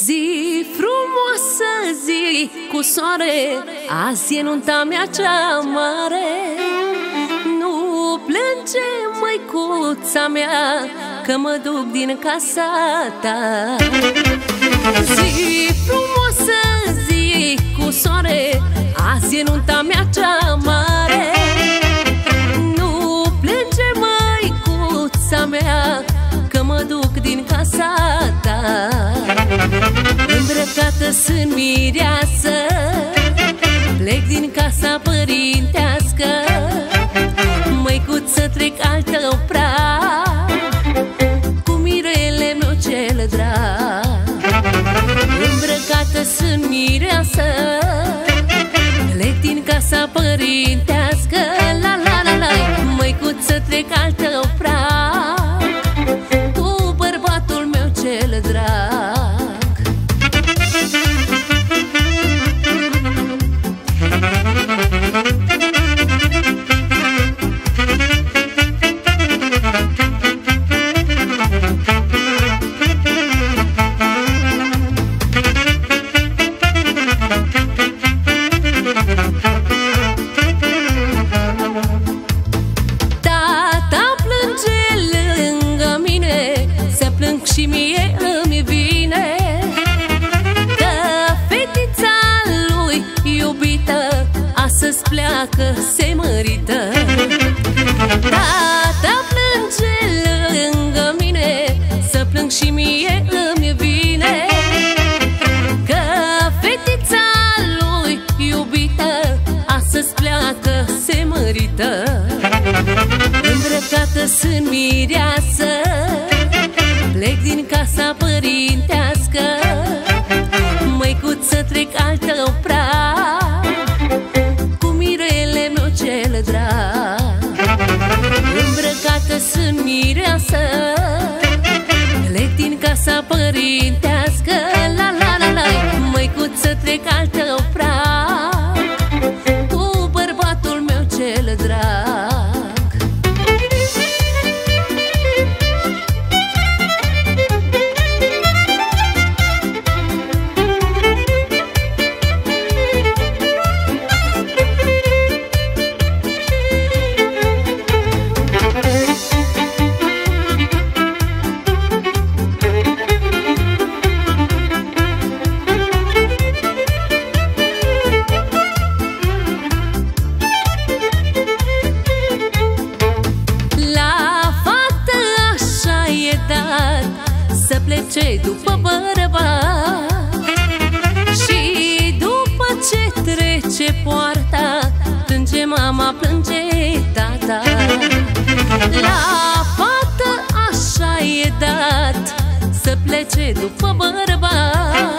Zi frumoasă, zi cu soare, azi e nunta mea cea mare. Nu plânge, măicuța mea, că mă duc din casa ta. Zi frumoasă, zi cu soare, azi e nunta mea cea mare. Nu plânge, măicuța mea, că mă duc din casa ta. Îmbrăcată sunt mireasă, plec din casa părintească. Măicuță, trec al tău prag, cu mirele meu cel drag. Îmbrăcată sunt mireasă, plec din casa părintească. La la la la, măicuță, trec al tău prag, cu bărbatul meu cel drag. Și mie îmi vine că fetița lui iubită astăzi pleacă, se mărită. Tata plânge lângă mine, să plâng și mie îmi vine că fetița lui iubită astăzi pleacă, se mărită. Îmbrăcată sunt mireasă, plec din casa părintească. Măicuță, trec al tău prag, cu mirele meu cel drag. Îmbrăcată sunt mireasă, plec din casa părintească. La la la la, măicuță, trec al tău prag, cu bărbatul meu cel drag. Să plece după bărbat și după ce trece poarta, plânge mama, plânge tata. La fată așa e dat, să plece după bărbat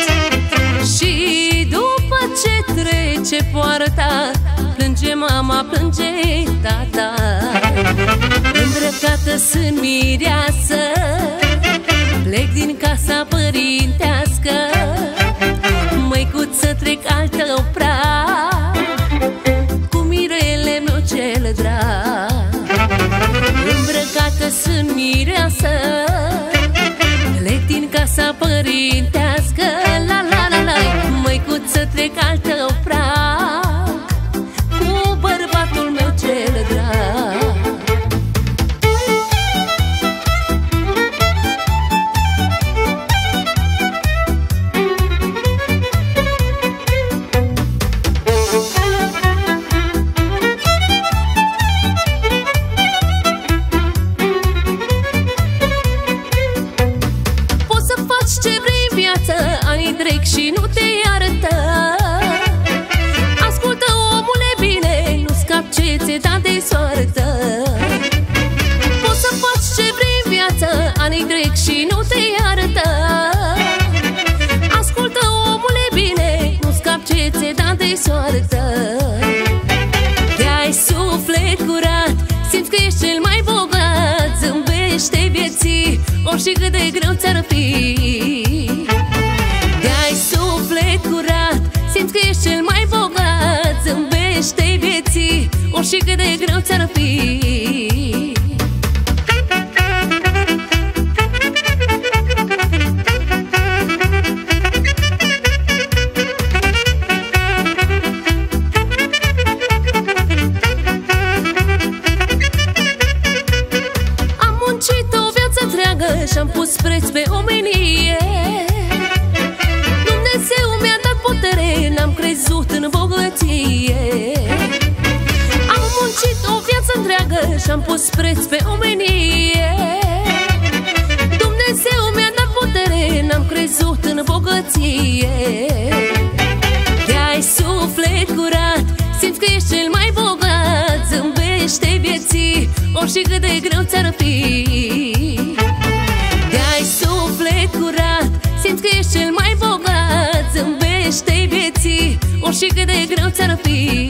și după ce trece poarta, plânge mama, plânge tata. Îmbrăcată sunt mireasă, plec din casa părintească. Măicuță, trec al tău prag, cu mirele meu cel drag. Îmbrăcată sunt mireasă, plec din casa părintească. La la la la, măicuță, trec al tău prag, cu bărbatul meu cel drag. Anii trec și nu te iartă. Ascultă, omule, bine, nu scap ce ți-e dat de soartă. Poți să faci ce vrei în viață, anii trec și nu te iartă. Ascultă, omule, bine, nu scap ce ți-e dat de soartă. De-ai suflet curat, simți că ești cel mai bogat. Zâmbește vieții, orice cât de greu ți-ar fi. De-ai suflet curat, simți că ești cel mai bogat. Zâmbește vieții, orice cât de greu ți-ar fi. și-am pus preț pe omenie. Dumnezeu mi-a dat putere, n-am crezut în bogăție. Te-ai suflet curat, simți că ești cel mai bogat. Zâmbește vieții, orice cât de greu ți-ar fi. Te-ai suflet curat, simți că ești cel mai bogat. Zâmbește vieții, orice cât de greu ți-ar fi.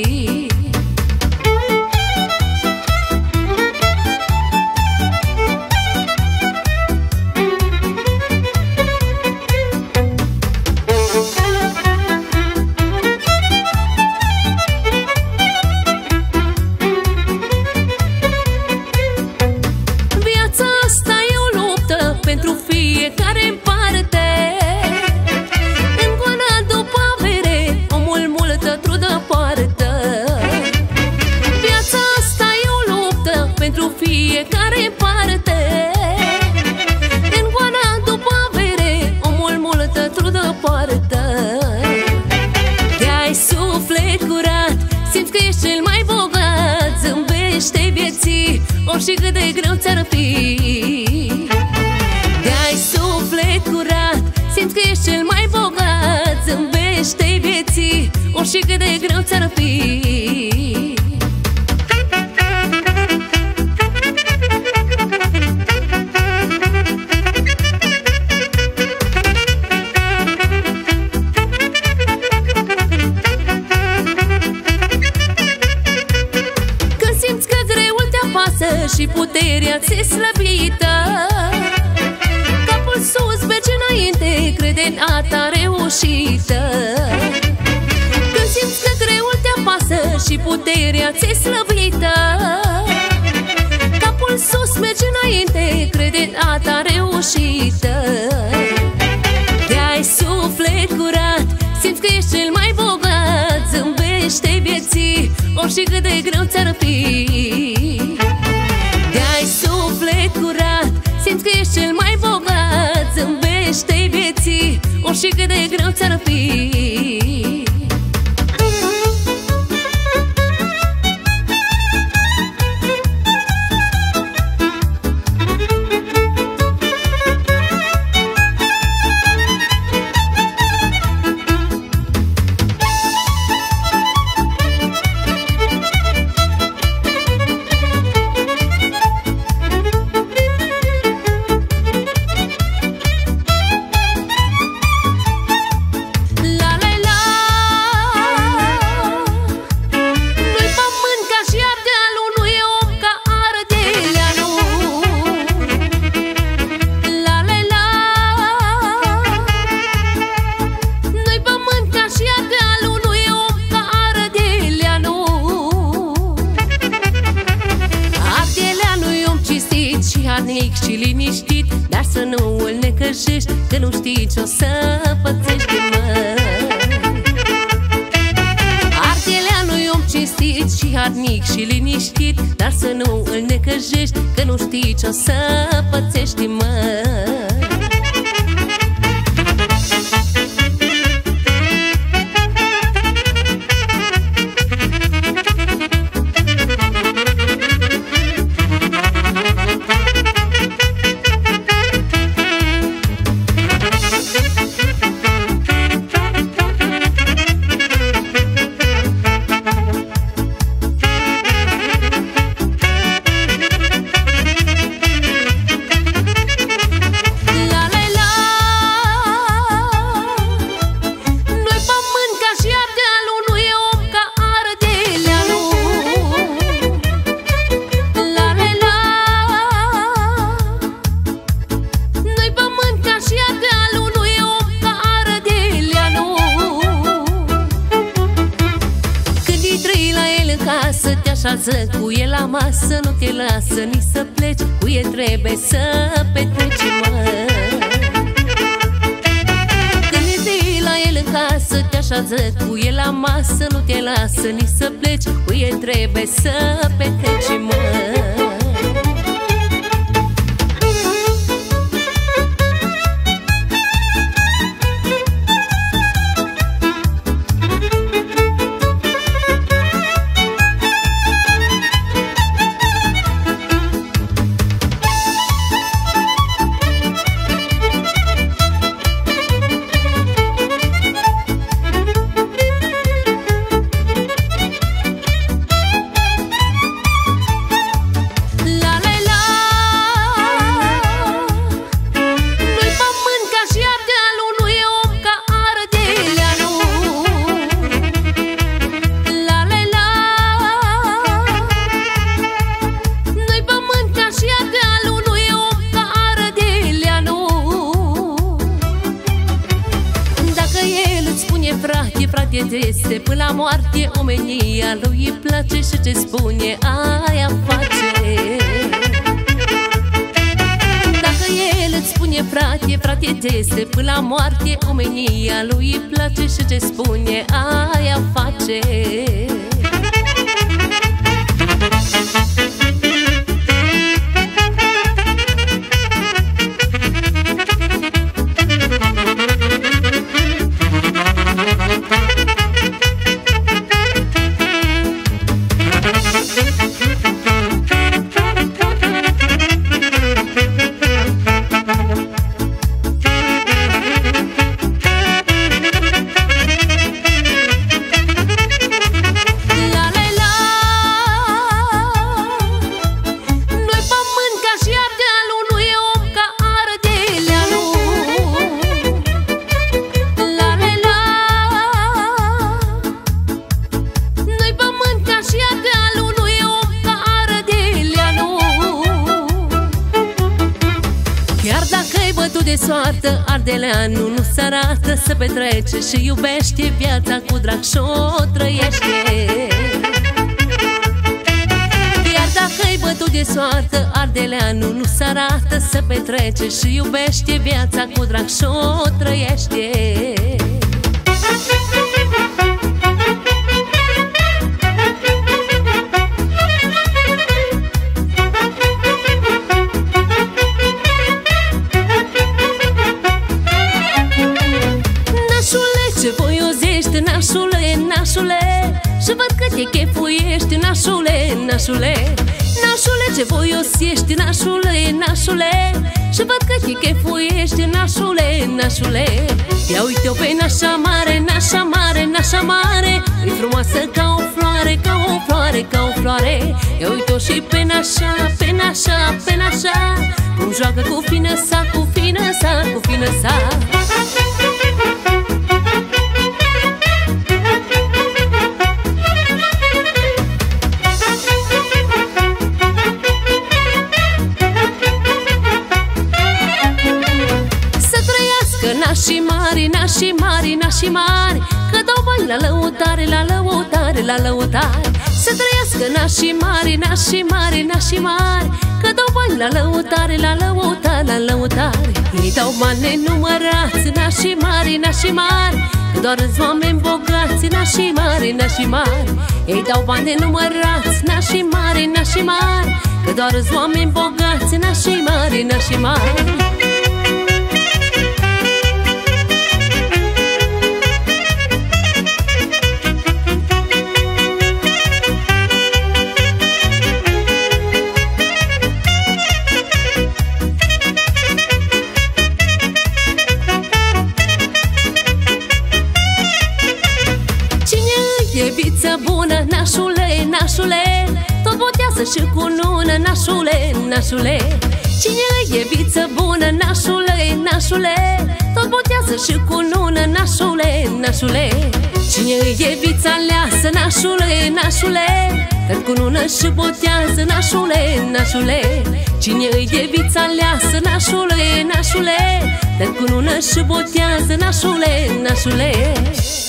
Fiecare parte, în goana după avere, omul multă trudă poartă. Te-ai suflet curat, simți că ești cel mai bogat. Zâmbește vieții, orice cât de greu ți-ar fi. Te-ai suflet curat, simți că ești cel mai bogat. Zâmbește vieții, orice cât de greu ți-ar fi. Și puterea ți-e slăbită, capul sus, merge înainte, crede în a ta reușită. Când simți că greul te apasă și puterea ți-e slăbită, capul sus, merge înainte, crede în a ta reușită. Te-ai suflet curat, simți că ești cel mai bogat. Zâmbește vieții, orice cât de greu ți-ar fi. Te-ai suflet curat, simți că ești cel mai bogat. Zâmbește vieții, orice cât de greu ți-ar fi. Și liniștit, dar să nu îl necăjești, că nu știi ce-o să pățești, mă. Ardeleanul-i om cinstit și harnic și liniștit, dar să nu îl necăjești, că nu știi ce-o să pățești, mă. Cu el la masă, nu te lasă nici să pleci, cu el trebuie să petreci, mă. Când intri la el în casă, te așează cu el la masă, nu te lasă nici să pleci, cu el trebuie să petreci, mă. spune frate, frate este până la moarte omenia lui îi place și ce spune aia face. Dacă el îți spune frate, frate este până la moarte omenia lui îi place și ce spune aia face. De soartă Ardeleanu nu se arată, se petrece și iubește viața cu drag și-o trăiește. Iar dacă-i bătut de soartă Ardeleanu nu se arată, se petrece și iubește viața cu drag și-o trăiește. Ce voiozești, nașule, nașule, și văd că te chefuiești, nașule, nașule. Nașule, ce voiosești, nașule, nașule, și văd că te chefuiești, nașule, nașule. Ia uite-o pe nașa mare, nașa mare, nașa mare, e frumoasă ca o floare, ca o floare, ca o floare. Ia uite-o și pe nașa, pe nașa, pe nașa, cum joacă cu fină sa, cu fină sa, cu fină sa. Nașii mari, nașii mari, nașii mari, că dau bani la lăutare, la lăutare, la lăutare. Să trăiască nașii mari, nașii mari, nașii mari, că dau bani la lăutare, la lăutare, la lăutare. Ei dau bani nenumărați, nașii mari, nașii mari, că doar-s oameni bogați, nașii mari, nașii mari. Ei dau bani nenumărați, nașii mari, nașii mari, că doar-s oameni bogați, nașii mari, nașii mari. E viță bună, nașule, nașule, tot botează și cu nună, nașule, nașule. Cine e viță bună, nașule, nașule, tot botează și cu nună, nașule, nașule. Cine e vița aleasă, nașule, nașule, tot cu nună și botează, nașule, nașule. Cine e vița aleasă, nașule, nașule, tot cu nună și botează, nașule, nașule.